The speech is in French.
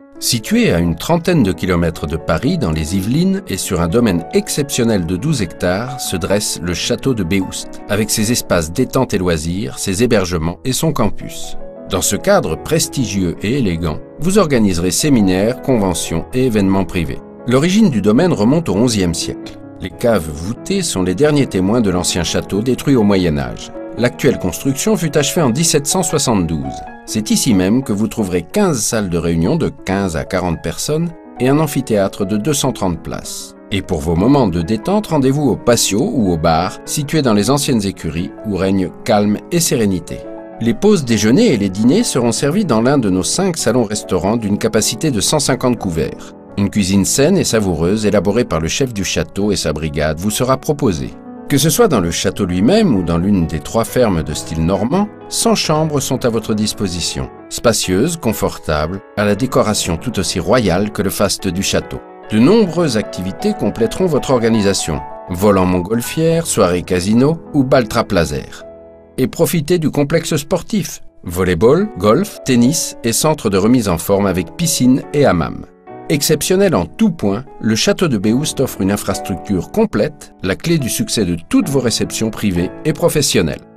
Situé à une trentaine de kilomètres de Paris, dans les Yvelines, et sur un domaine exceptionnel de 12 hectares, se dresse le château de Béoust, avec ses espaces détente et loisirs, ses hébergements et son campus. Dans ce cadre prestigieux et élégant, vous organiserez séminaires, conventions et événements privés. L'origine du domaine remonte au XIe siècle. Les caves voûtées sont les derniers témoins de l'ancien château détruit au Moyen Âge. L'actuelle construction fut achevée en 1772. C'est ici même que vous trouverez 15 salles de réunion de 15 à 40 personnes et un amphithéâtre de 230 places. Et pour vos moments de détente, rendez-vous au patio ou au bar, situé dans les anciennes écuries où règne calme et sérénité. Les pauses déjeuner et les dîners seront servis dans l'un de nos 5 salons-restaurants d'une capacité de 150 couverts. Une cuisine saine et savoureuse élaborée par le chef du château et sa brigade vous sera proposée. Que ce soit dans le château lui-même ou dans l'une des 3 fermes de style normand, 100 chambres sont à votre disposition. Spacieuses, confortables, à la décoration tout aussi royale que le faste du château. De nombreuses activités compléteront votre organisation. Vol en montgolfière, soirée casino ou bal trap laser. Et profitez du complexe sportif. Volleyball, golf, tennis et centre de remise en forme avec piscine et hammam. Exceptionnel en tout point, le château de Béoust offre une infrastructure complète, la clé du succès de toutes vos réceptions privées et professionnelles.